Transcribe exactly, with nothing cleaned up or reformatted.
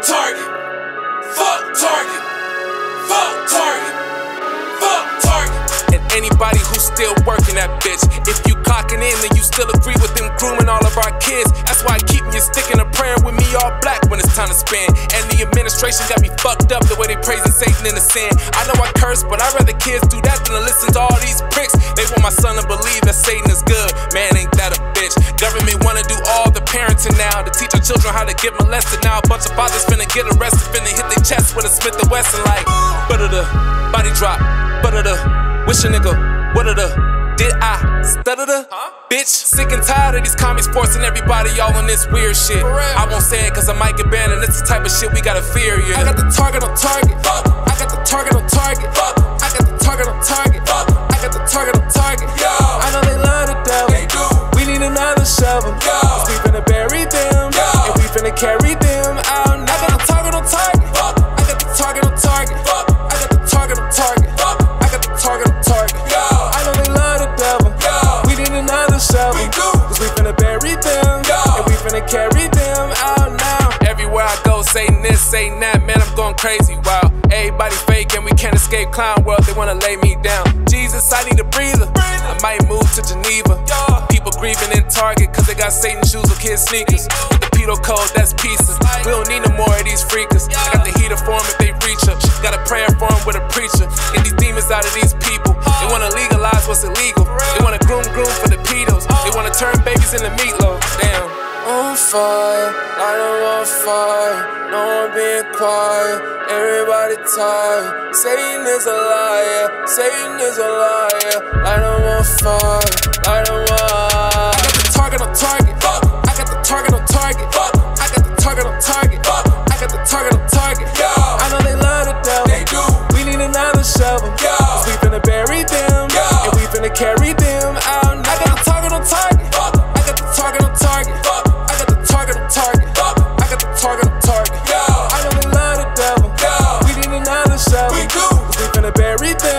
target. Fuck target. Fuck target. Fuck target. And anybody who's still working that bitch, if you clocking in and you still agree with them grooming all of our kids, that's why I keep you sticking a prayer with me all black when it's time to spend. And the administration got me fucked up the way they praising Satan in the sin. I know I curse, but I'd rather kids do that than to listen to all these pricks. They want my son to believe that Satan is good. Man, ain't that a bitch. Government wanna do all the parenting now, to teach our children how to get molested. Now a bunch of fathers finna get arrested, finna hit their chest with a Smith and Wesson like, butter the body drop, butter the wish a nigga, what are the did I stutter the huh? Bitch, sick and tired of these commies forcing everybody all on this weird shit. I won't say it cause I might get banned, and it's the type of shit we gotta fear, yeah. I got the target on target, fuck. I got the target on target, fuck. I got the target on target, fuck. I got the target on target, yo. I know they love the devil, they do. We need another shovel, yo. Cause we finna bury them, yo. And we finna carry them out. I got the target on target, fuck. I got the target on target, fuck. I got the target on target, fuck. I got the target on target, yo. I know they love the devil, yo. We need another shovel, we do. Cause we finna bury them, yo. And we finna carry them out now. Everywhere I go, saying this, saying that, man, I'm going crazy, wow. Everybody fake and we can't escape clown world, they wanna lay me down. Jesus, I need a breather, I might move to Geneva. People grieving in Target cause they got Satan shoes or kid sneakers. With the pedo code, that's pieces. We don't need no more of these freakers. I got the heater for them if they reach up. Got a prayer for them with a preacher. Get these demons out of these people. They wanna legalize what's illegal. They wanna groom groom for the pedos. They wanna turn babies into meatloaf. Damn. On fire, light them on fire. No one being quiet, everybody tired. Satan is a liar, Satan is a liar. Light them on fire, light them on. I got the target on target, fuck. I got the target on target, fuck. I got the target on target, fuck. I got the target on target, yo. I know they love the devil, they do. We need another shovel, yo. Cause we finna bury them, yo. And we finna carry them out. I got the target on target, fuck. I got the target on target, fuck. I got the target on target, fuck. I got the target on target, yo. I know they love the devil, yo. We need another shovel, we do. Cause we finna bury them.